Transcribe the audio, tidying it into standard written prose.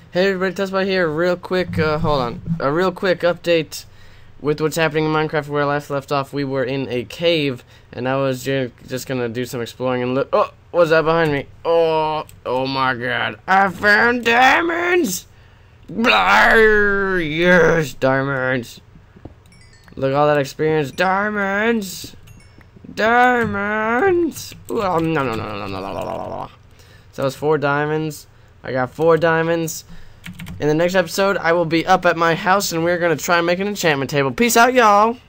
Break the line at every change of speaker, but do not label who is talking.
Hey everybody, Tusspot here. Real quick, hold on. A real quick update with what's happening in Minecraft. Where I last left off, we were in a cave, and I was just gonna do some exploring and look. Oh, what's that behind me? Oh my God! I found diamonds! Blah, yes, diamonds! Look, all that experience, diamonds, diamonds. Well, no. So it's 4 diamonds. I got 4 diamonds. In the next episode, I will be up at my house, and we're going to try and make an enchantment table. Peace out, y'all.